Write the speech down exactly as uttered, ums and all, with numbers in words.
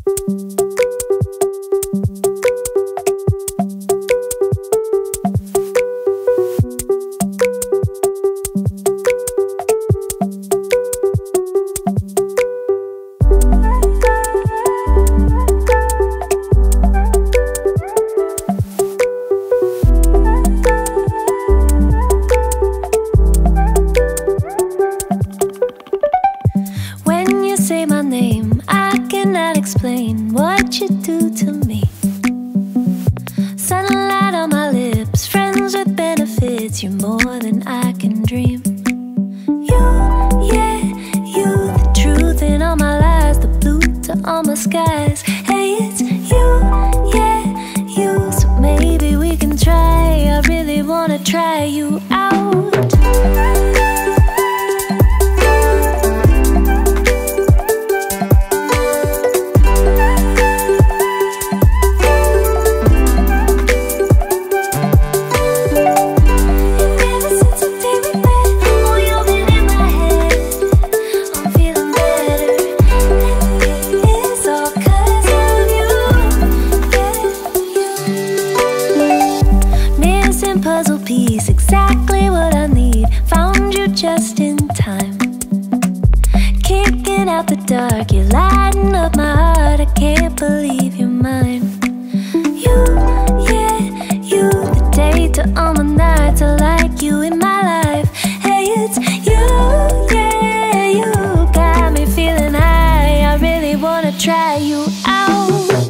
Say my name, I cannot explain what you do to me. Sunlight on my lips, friends with benefits. You're more than I can dream. You, yeah, you, the truth in all my lies, the blue to all my skies. Hey, it's you, yeah, you. So maybe we can try. I really wanna try you out. Puzzle piece, exactly what I need. Found you just in time. Kicking out the dark, you're lighting up my heart. I can't believe you're mine. You, yeah, you, the day to all my nights. I like you in my life. Hey, it's you, yeah, you got me feeling high. I really wanna try you out.